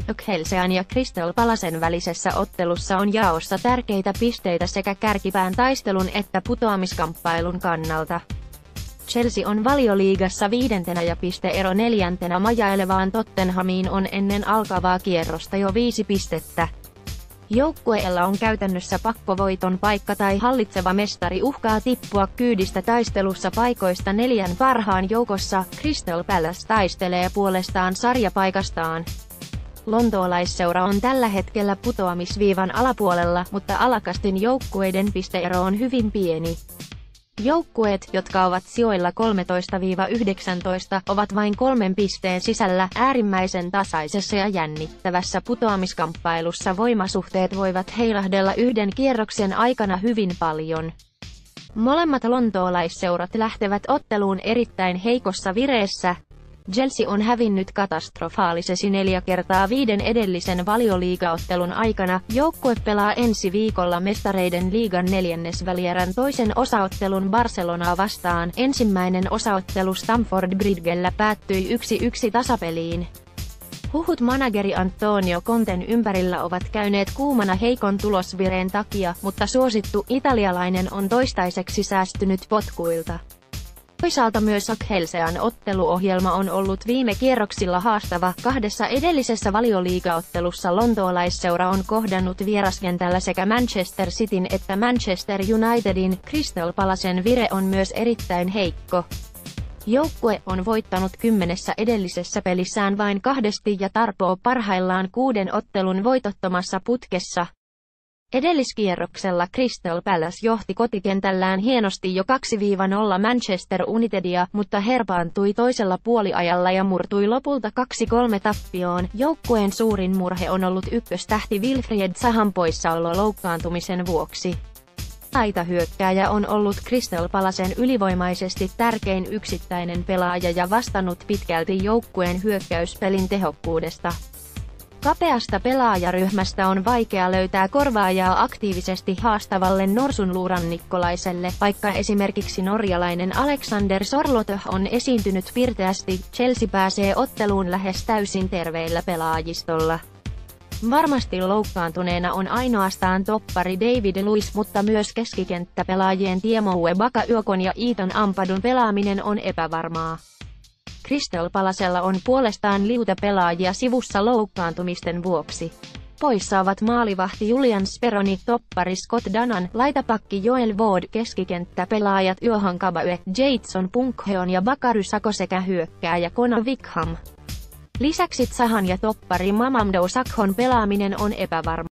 Khelsean ja Crystal Palacen välisessä ottelussa on jaossa tärkeitä pisteitä sekä kärkipään taistelun että putoamiskamppailun kannalta. Chelsea on Valioliigassa 5. ja pisteero 4. majailevaan Tottenhamiin on ennen alkavaa kierrosta jo 5 pistettä. Joukkueella on käytännössä pakkovoiton paikka tai hallitseva mestari uhkaa tippua kyydistä taistelussa paikoista 4 parhaan joukossa. Crystal Palace taistelee puolestaan sarjapaikastaan. Lontoolaisseura on tällä hetkellä putoamisviivan alapuolella, mutta alakastin joukkueiden pisteero on hyvin pieni. Joukkueet, jotka ovat sijoilla 13–19, ovat vain 3 pisteen sisällä. Äärimmäisen tasaisessa ja jännittävässä putoamiskamppailussa voimasuhteet voivat heilahdella yhden kierroksen aikana hyvin paljon. Molemmat lontoolaisseurat lähtevät otteluun erittäin heikossa vireessä. Chelsea on hävinnyt katastrofaalisesti 4 kertaa 5 edellisen Valioliigaottelun aikana. Joukkue pelaa ensi viikolla Mestareiden liigan 4. välierän toisen osaottelun Barcelonaa vastaan. Ensimmäinen osaottelu Stamford Bridgellä päättyi 1-1 tasapeliin. Huhut manageri Antonio Conten ympärillä ovat käyneet kuumana heikon tulosvireen takia, mutta suosittu italialainen on toistaiseksi säästynyt potkuilta. Toisaalta myös Khelsean otteluohjelma on ollut viime kierroksilla haastava. 2 edellisessä Valioliigaottelussa lontoolaisseura on kohdannut vieraskentällä sekä Manchester Cityn että Manchester Unitedin. Crystal Palacen vire on myös erittäin heikko. Joukkue on voittanut 10 edellisessä pelissään vain 2 ja tarpoo parhaillaan 6 ottelun voitottomassa putkessa. Edelliskierroksella Crystal Palace johti kotikentällään hienosti jo 2–0 Manchester Unitedia, mutta herpaantui toisella puoliajalla ja murtui lopulta 2–3 tappioon. Joukkueen suurin murhe on ollut ykköstähti Wilfried Zahan poissaolo loukkaantumisen vuoksi. Laitahyökkääjä on ollut Crystal Palacen ylivoimaisesti tärkein yksittäinen pelaaja ja vastannut pitkälti joukkueen hyökkäyspelin tehokkuudesta. Kapeasta pelaajaryhmästä on vaikea löytää korvaajaa aktiivisesti haastavalle norsunluurannikkolaiselle, vaikka esimerkiksi norjalainen Alexander Sorloth on esiintynyt pirteästi. Chelsea pääsee otteluun lähes täysin terveillä pelaajistolla. Varmasti loukkaantuneena on ainoastaan toppari David Luiz, mutta myös keskikenttäpelaajien Tiemoué Bakayokon ja Ethan Ampadun pelaaminen on epävarmaa. Crystal Palacella on puolestaan liuta pelaajia sivussa loukkaantumisten vuoksi. Poissa ovat maalivahti Julian Speroni, toppari Scott Danan, laitapakki Joel Ward, keskikenttäpelaajat Johan Cabaye, Jadson Punkheon ja Bakary Sako sekä hyökkääjä Conor Wickham. Lisäksi Zahan ja toppari Mamadou Sakhon pelaaminen on epävarma.